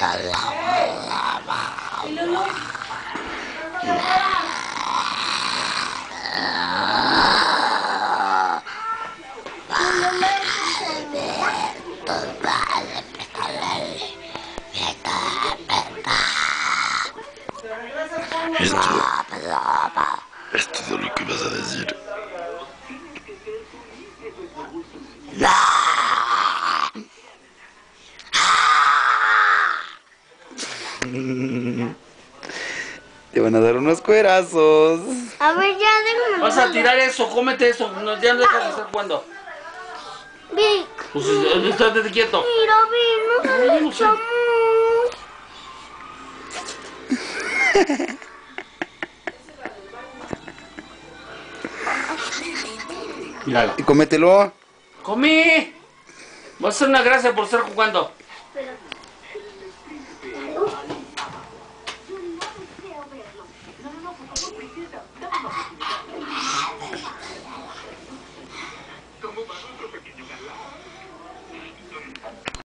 ¿Y Lulu? Esto es lo que vas a decir. Te van a dar unos cuerazos. A ver, ya déjame. Vas a tirar eso, cómete eso. No, ya no dejas de estar jugando. Vic. Pues estate quieto. Mira, Vic, No, yo no sé. Míralo. Y cómetelo. ¡Comí! Vas a hacer una gracia por estar jugando.